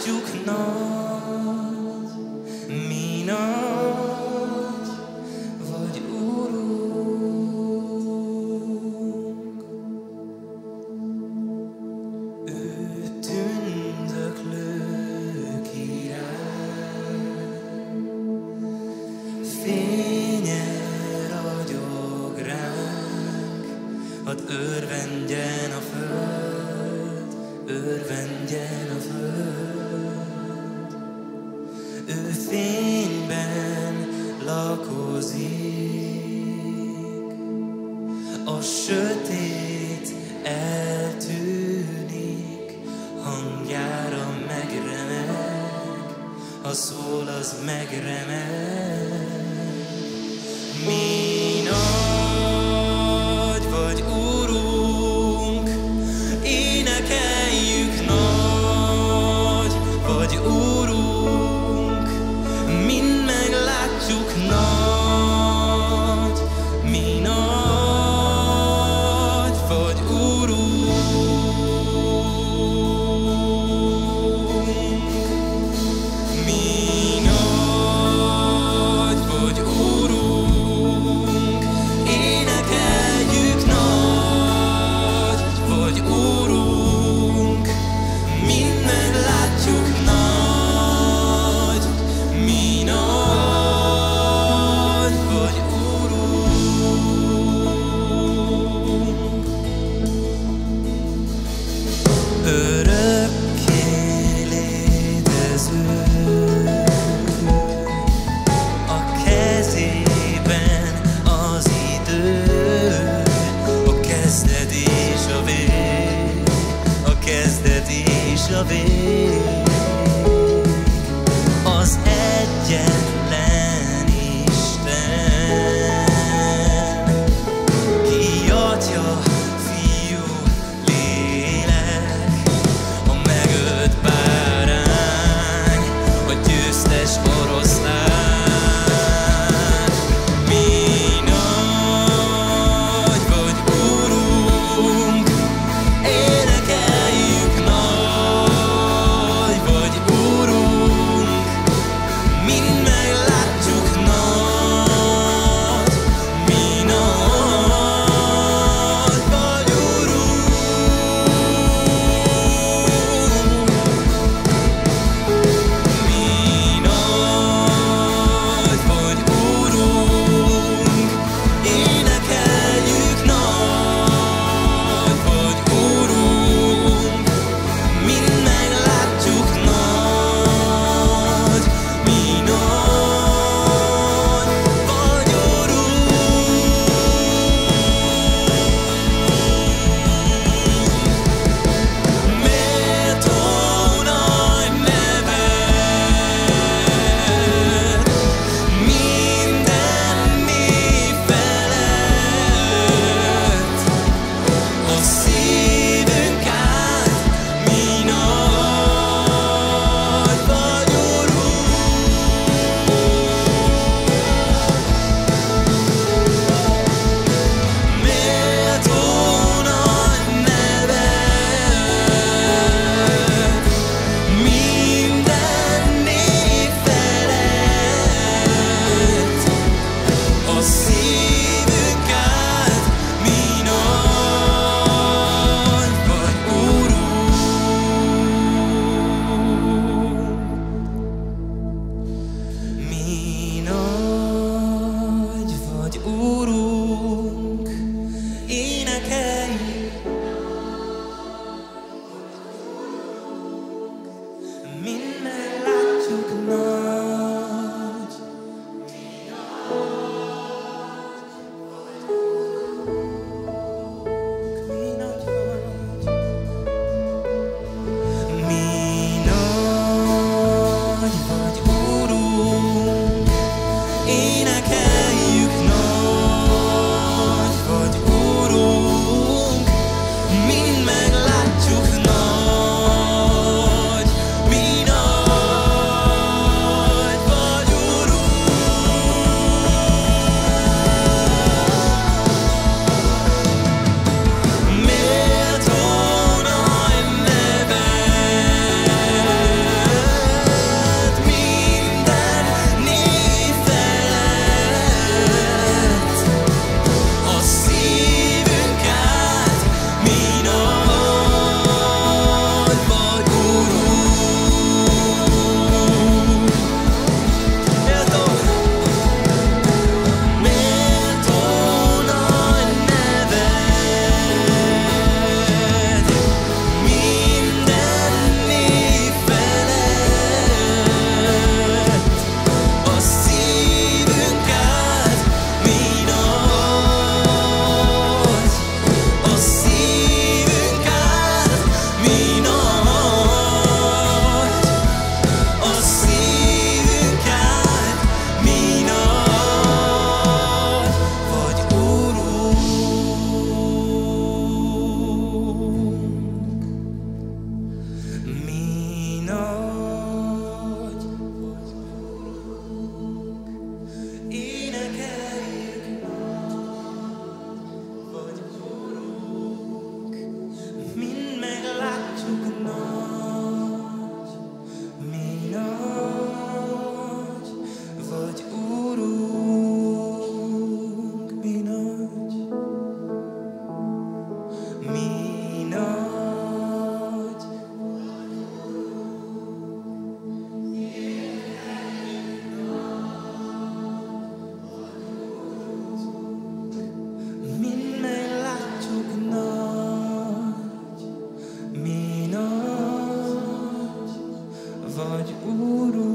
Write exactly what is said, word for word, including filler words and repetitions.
látjuk nagy, mi nagy vagy, Urunk. Ő tündöklő király, fénye ragyog ránk, hadd örvendjen a föld, örvendjen a föld. Ő fényben lakozik, a sötét eltűnik, hangjára megremeg, ha szól, az megremeg. Mi nagy vagy, Urunk, énekeljük, nagy vagy, Urunk, mind meglátjuk, nagy, mi nagy vagy, Urunk. Mi nagy vagy, Urunk, énekeljük, nagy vagy, Urunk, mind meglátjuk, nagy, mi nagy vagy, Urunk. Örökké létező, a kezében az idő, a kezdet és a vég, a kezdet és a vég. Az egyetlen Isten, ki Atya, Fiú, Lélek, a megölt bárány, a győztes oroszlán. Mi nagy vagy, Urunk, énekeljük, nagy vagy, Urunk, mind meg vagy, Úrunk.